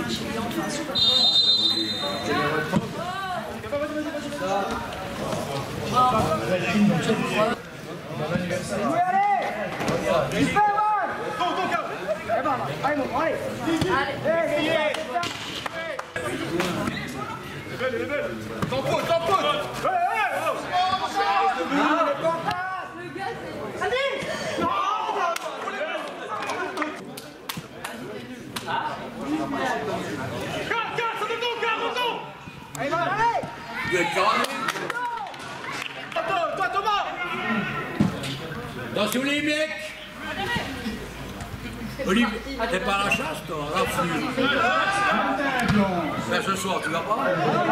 Attention les mecs! Olivier, t'es pas à la chasse toi, à la flûte. Ben, ce soir tu vas pas?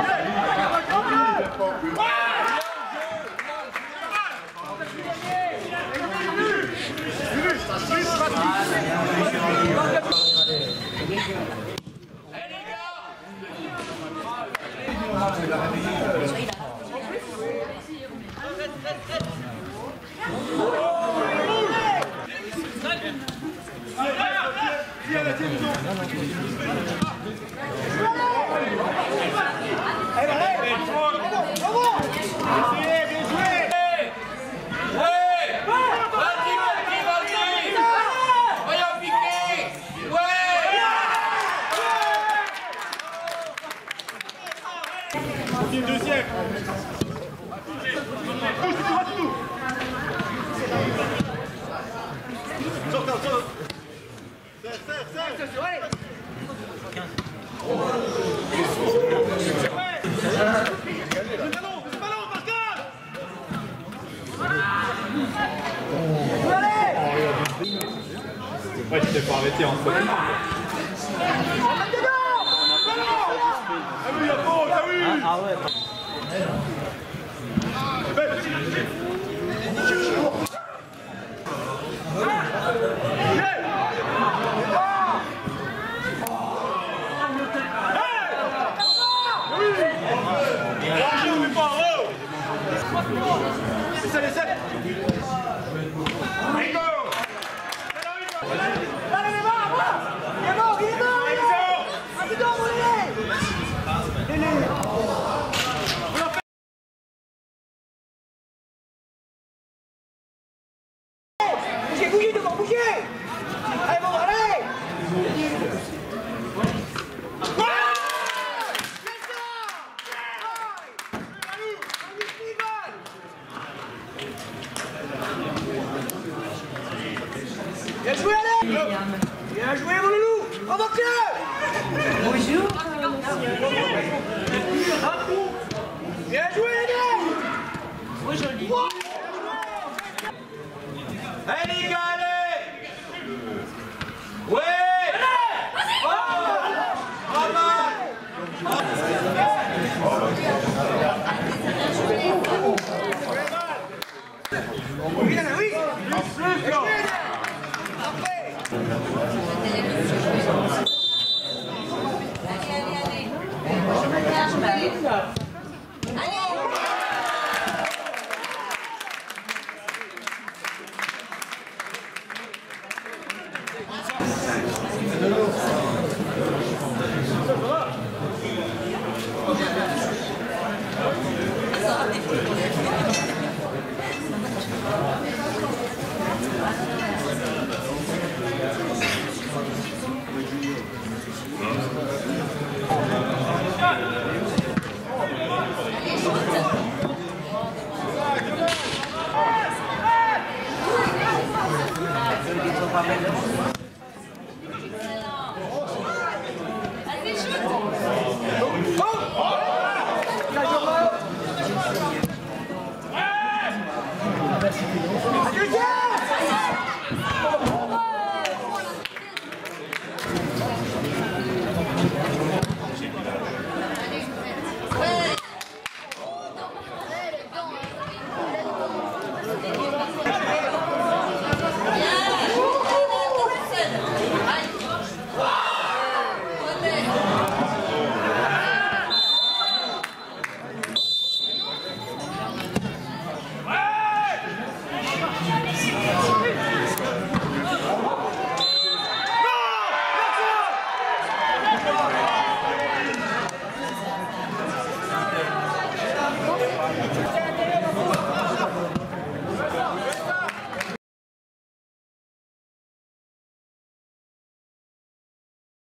Deuxième. Ouais, tu t'es pas arrêté en fait. Ah ouais. C'est ça les 7. Bougez devant, bougez! Allez, bon, allez! Bien joué, allez! Bien joué, mon loulou! Remonte-le! Bonjour! Bien joué, les gars! Trop joli! Allez, les gars, allez! Ouais! Tiens,